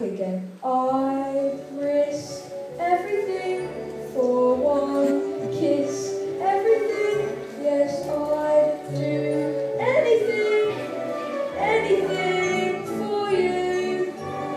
again. I'd risk everything for one kiss. Everything, yes, I'd do anything, anything for you.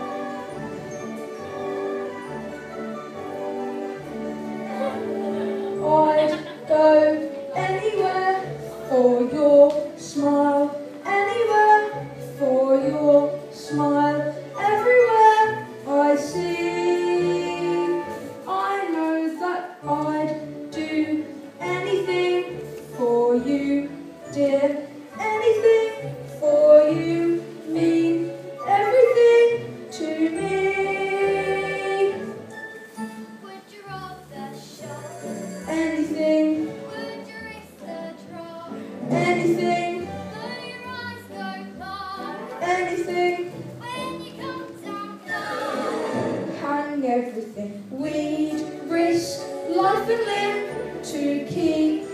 I'd go anywhere for your smile, anywhere for your smile. Everywhere I see, I know that I'd do anything for you, dear. Anything for you, mean everything to me. Would you rather show? Anything, Would you risk the drop? anything, Though your eyes go far, anything. when you come down low, Hang everything. We'd risk life and limb to keep